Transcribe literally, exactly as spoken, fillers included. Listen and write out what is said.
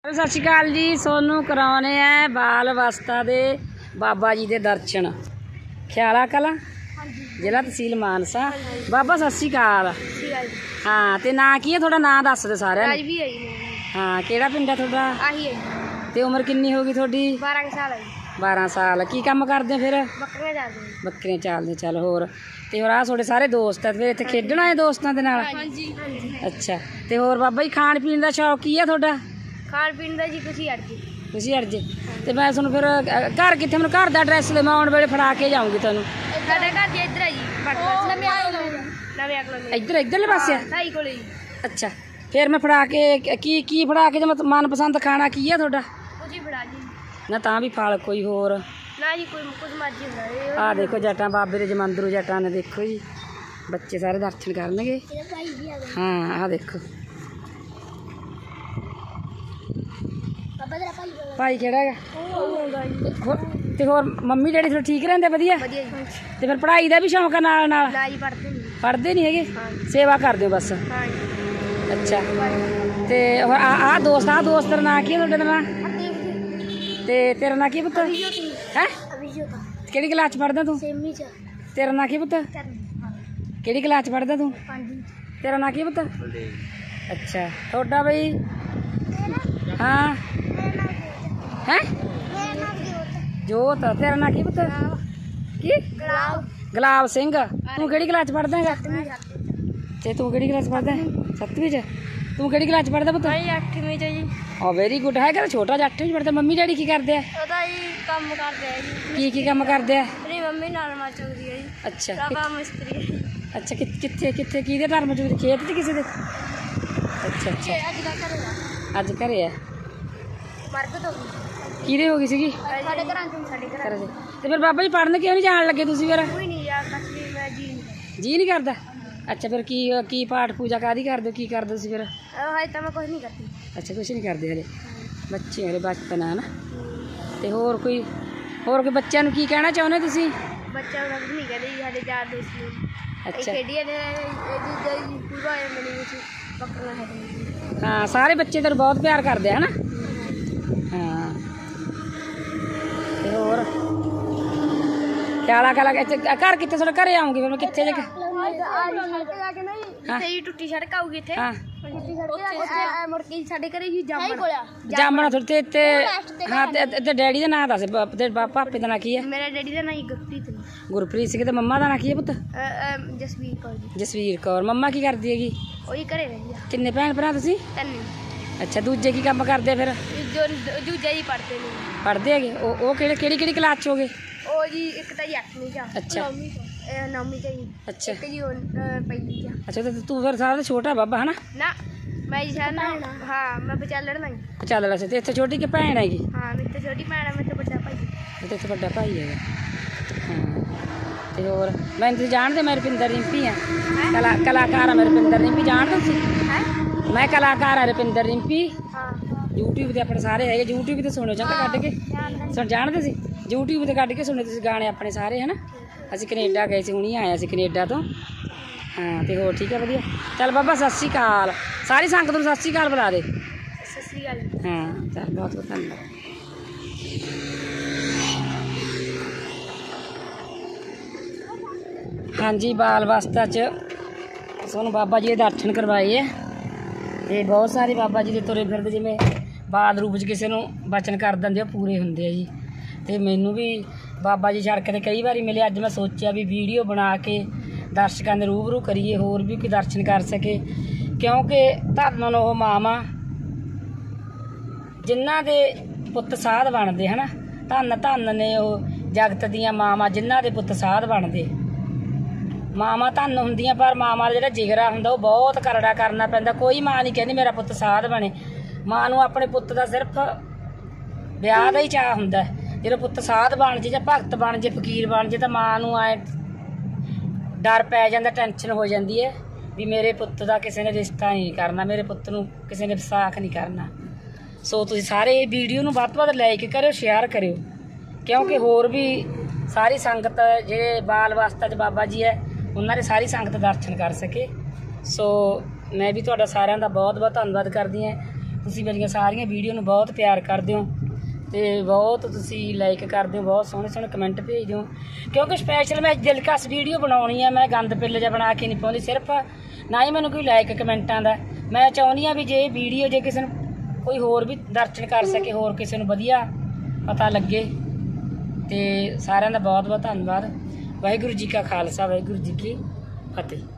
सत श्री अकाल जी। सोनू कराने है बाल अवस्था दे बाबा जी दे दर्शन। ख्याला कला जिला तहसील मानसा। बाबा सत श्री अकाल। हाँ ते ना की है थोड़ा ना दस दे सारे। हाँ केड़ा पिंड है थोड़ा? ते उम्र किन्नी होगी थोड़ी? बारह साल है। बारह साल। की काम करदे हो फिर? बकरियां चालदे। बकरियां चालदे। चल होर ते होर आ थोड़े सारे दोस्त है फिर इत्थे खेडण आए दोस्तां दे नाल? हां जी। अच्छा ते होर बाबा जी खाण पीण दा शौक की है थोड़ा? खाण पीण दा जी खुशी अड़ जी। खुशी अड़ जी। ते मैं तुहानूं फिर घर कित्थे मैनूं घर दा एड्रैस दे मैं आउण वेले फड़ा के जाऊंगी तुहानूं। साडे घर जी इधर है जी नवे नवे अगले इधर इधरले पासे ढाई कोले जी। अच्छा फिर मैं फड़ा के की की फड़ा के मतलब मनपसंद खाना की है थोड़ा? कुछ ही फड़ा जी ना तां भी फल कोई होर ना जी कोई कुछ मर्जी फड़ा। आ देखो जट्टां बाबे दे जमंदरू जट्टां ने देखो जी बच्चे सारे दर्शन करनगे। हाँ आ देखो भाई केड़ा है ते होर मम्मी डैडी थोड़े ठीक रहिंदे? वधिया ते फिर पढ़ाई दा भी शौक है नाल नाल? पढ़दे नहीं हैगे सेवा करदे हो बस? अच्छा ते होर आ आ दोस्त आ दोस्त तेरा नाम की है थोड़े नाम? ते तेरा नाम की पुत्तर है? केड़ी क्लास च पढ़दा तू? तेरा नाम की पुत्तर? केड़ी क्लास च पढ़दा तू? तेरा नाम की पुत्तर? अच्छा थोड़ा भाई? हाँ है जोत। तेरा नाम की पुत्तर? की गुलाब सिंह। तू केड़ी क्लास च पढ़दा है? ते तू केड़ी क्लास पढ़दा है? सत्तवीं च। तू केड़ी क्लास च पढ़दा पुत्तर? अठवीं च जी। ओ वेरी गुड है कर छोटा जिहा अठवीं च पढ़दा। मम्मी डैडी की करदे आ? ओदा जी काम करदे आ जी। की की काम करदे आ? मेरी मम्मी नरमा चुगदी है जी। अच्छा पापा मिस्त्री है। अच्छा कि कित्थे कित्थे किहदे नरमा चुगदी? खेत च किसी दे? अच्छा अच्छा अज का करे अज घरे है मरद तो किहदे हो गई सीगी? साडे घरां चों साडे घरां घरे ते फिर बाबा जी पढ़न क्यों नहीं जाण लगे तुसीं फिर? कोई नहीं यार बस भी मैं जी नहीं जी नहीं करदा? अच्छा फिर की की पाठ पूजा कादी करदे की करदे तुसीं फिर? हाय तो मैं कुछ नहीं करती। अच्छा कुछ नहीं करदे हले बच्चे हले बचपन है ना। ते होर कोई होर कोई बच्चों नूं की कहना चाहुंदे तुसीं? बच्चा कुछ नहीं कहते जी साडे यार दोस्त ने अच्छा खेडिया ने जी पूरा होया मेरे विच बकरियां है। हाँ सारे बच्चे तेरे बहुत प्यार करदे है ना। हाँ ते होर ख्याला कला घर कित्थे थोड़ा घरे आऊंगी फिर मैं कित्थे जे टुट्टी सड़क आऊगी इत्थे हाँ मुड़ के साडे घरे ही जामण जामण थोड़ी ते ते हाँ ते डैडी दा नाम दस ते पापे दा नाम की है? मेरे डैडी दा नाम गुरप्रीत है। गुरप्रीत सिंह ते मम्मा दा नाम की है पुत्त? जसवीर कौर जी। जसवीर कौर। मम्मा की करदी हैगी? ओही घरे रहंदी आ। किन्ने भैन भरा तुसीं? तिन्न। अच्छा दूजे की काम करदे फिर? जो दूजा जी पढ़दे ने। पढ़दे हैगे ओ ओ केड़ी केड़ी केड़ी क्लास च होगे? ओ जी एक तां जी अठवीं च। अच्छा नौवीं च जी। अच्छा एक जी पहली च। अच्छा तो तू फिर सारा छोटा बाबा है ना? ना मैं जी सारा हाँ मैं बचालड़ ना। चल वैसे ते इत्थे छोटी कि भैन हैगी? हाँ मेरे तो छोटी भैन है मेरे तो बड़ा भाई। ते इत्थे बड़ा भाई हैगा। हाँ ते होर मैं तुसीं जाणदे मैं रुपिंदर रिंपी हां कला कलाकार हां मैं रुपिंदर रिंपी जाणदे तुसीं? मैं कलाकार हां रुपिंदर रिंपी। हाँ यूट्यूब ते अपने सारे है यूट्यूब ते सुनो चंगा कट के सुन जाणदे सी यूट्यूब ते कट के सुने तुसीं गाने अपने सारे है ना। असीं कनेडा गए सी हुणी आए असीं कनेडा तो। हाँ ते होर ठीक है वधिया। चल बाबा सत श्री अकाल सारी संगत नूं सत श्री अकाल बुला दे। सत श्री अकाल। हाँ चल बहुत बहुत धन्यवाद। हाँ जी बाल अवस्था च सोनू बाबा जी दे दर्शन करवाए है ते बहुत सारे बाबा जी दे तुरे फिरदे जिवें बाल रूप च किसी नूं बचन कर दिंदे पूरे हुंदे आ जी। ते मैनूं भी बाबा जी सड़क ते कई बारी मिले। अज मैं सोचा भी वीडियो बना के दर्शकों के रूबरू करिए होर भी कोई दर्शन कर सके क्योंकि धर्म नूं मामा जिन्हां दे पुत्त साध बनते है ना। धन धन ने वो जगत दियां मावां जिन्हां दे पुत्त साध बनते। मावां धन हुंदियां पर मावां दा जिहड़ा जिगरा हुंदा वो बहुत करड़ा करना पैंदा। कोई माँ नहीं कहती मेरा पुत्त साध बने। माँ नूं अपने पुत्त दा सिर्फ विआह दा ही चाह हुंदा जो पुत्त साध बन जे जां भगत बन जे फकीर बन जे तो माँ नूं आए डर पै जांदा टेंशन हो जाती है भी मेरे पुत्त दा किसी ने रिश्ता नहीं करना मेरे पुत्त नूं किसी ने विसाख नहीं करना। सो तुसीं सारे वीडियो नूं वध तो वध लाइक करियो शेयर करियो क्योंकि होर भी सारी संगत जिहड़े बाल अवस्था च बाबा जी है उन्हां दे सारी संगत दर्शन कर सके। सो मैं भी तुहाडा सारिआं दा बहुत बहुत धन्नवाद करदी हां। ਤੁਸੀਂ ਮੇਰੀਆਂ ਸਾਰੀਆਂ ਵੀਡੀਓ ਨੂੰ ਬਹੁਤ ਪਿਆਰ ਕਰਦੇ ਹੋ ਤੇ ਬਹੁਤ ਤੁਸੀਂ ਲਾਈਕ ਕਰਦੇ ਹੋ, ਬਹੁਤ ਸੋਹਣੇ ਸੋਹਣੇ ਕਮੈਂਟ ਭੇਜਦੇ ਹੋ। ਕਿਉਂਕਿ ਸਪੈਸ਼ਲ ਮੈਂ ਦਿਲਕਸ਼ ਵੀਡੀਓ ਬਣਾਉਣੀ ਆ, ਮੈਂ ਗੰਦ ਪਿੱਲ ਜਿਹਾ ਬਣਾ ਕੇ ਨਹੀਂ ਪਾਉਂਦੀ ਸਿਰਫ, ਨਾ ਹੀ ਮੈਨੂੰ ਕੋਈ ਲਾਈਕ ਕਮੈਂਟਾਂ ਦਾ। ਮੈਂ ਚਾਹੁੰਦੀ ਹਾਂ ਵੀ ਜੇ ਵੀਡੀਓ ਜੇ ਕਿਸੇ ਨੂੰ ਕੋਈ ਹੋਰ ਵੀ ਦਰਸ਼ਨ ਕਰ ਸਕੇ, ਹੋਰ ਕਿਸੇ ਨੂੰ ਵਧੀਆ ਪਤਾ ਲੱਗੇ। ਤੇ ਸਾਰਿਆਂ ਦਾ ਬਹੁਤ ਬਹੁਤ ਧੰਨਵਾਦ। ਵਾਹਿਗੁਰੂ ਜੀ ਕਾ ਖਾਲਸਾ, ਵਾਹਿਗੁਰੂ ਜੀ ਕੀ ਫਤਿਹ।